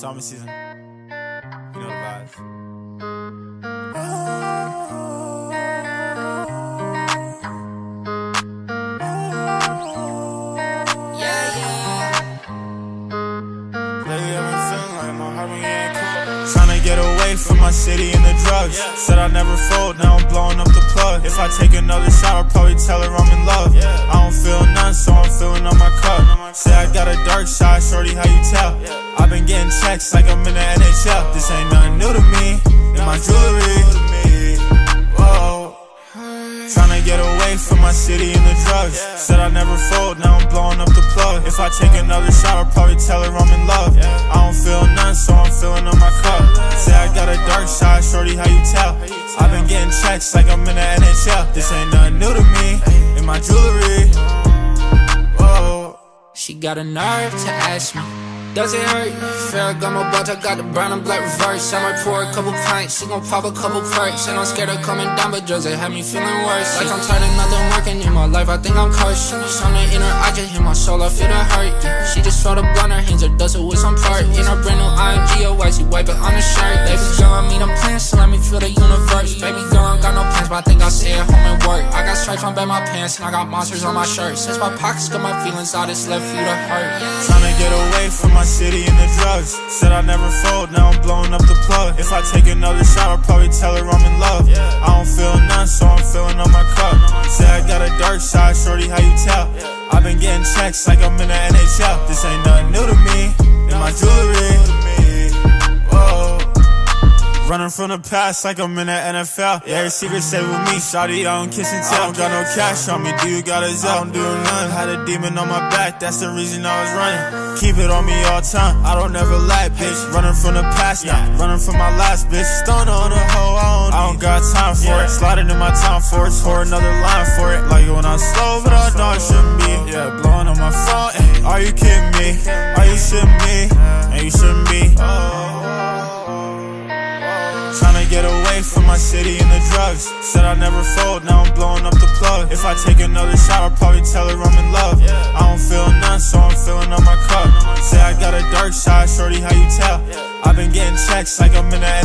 Tommy season. You know the vibes. Tryna get away from my city and the drugs. Said I'd never fold, now I'm blowing up the plug. If I take another shot, I'll probably tell her I'm in love. I don't feel none, so I'm filling up my cup. Say I got a dark side, shorty, how you tell? I've been getting checks like I'm in the NHL. This ain't nothing new to me, in my jewelry. Whoa. Tryna get away from my city and the drugs. Said I'd never fold, now I'm blowing up the plug. If I take another shot, I'll probably tell her I'm in love. I don't feel none, so I'm filling up my cup. Say I got a dark side, shorty, how you tell? I've been getting checks like I'm in the NHL. This ain't nothing new to me, in my jewelry. Whoa. She got a nerve to ask me, does it hurt? Ferragamo belt, I got the brown and black reverse. I might pour a couple pints, she gon' pop a couple perks. And I'm scared of coming down, but drugs, it had me feeling worse. Like I'm tired of nothing working in my life, I think I'm cursed. Something in her, I just hit my soul, I feel the hurt. She just felt a blunt, her hands are dusted with some part. In her brand new IMG, a white, she wipe it on the shirt. Baby girl, I mean I'm playing, so let me feel the universe. Baby girl, I got no plans, but I think I'll stay at home and work. I got stripes on back my pants, and I got monsters on my shirt. Since my pockets got my feelings out, it's left you to hurt. Tryna get away from my city and the drugs. Said I'd never fold, now I'm blowing up the plug. If I take another shot, I'll probably tell her I'm in love. I don't feel none, so I'm filling up my cup. Say I got a dark side, shorty, how you tell? I've been getting checks like I'm in the NHL. This ain't nothing new to me, in my jewelry. Whoa. Running from the past like I'm in the NFL. Yeah, your secret stay with me, shawty, I don't kiss and tell. I don't got no cash on me, do you got a Zelle? I don't do none, had a demon on my back, that's the reason I was running. Keep it on me all time, I don't ever lie, bitch. Running from the past now, running from my last bitch. Stone on a hoe, I don't got time for it. Sliding in my time for it, pour another line for it. Like when I'm slow, but I know I shouldn't be. Yeah, blowing on my phone, are you kidding me? Are you shitting me? And you shouldn't be. Tryna get away from my city and the drugs. Said I'd never fold, now I'm blowing up the plug. If I take another shot, I'll probably tell her I'm in love. I don't feel none, so I'm filling up my cup. Say I got a dark side, shorty, how you tell? I've been getting checks like I'm in the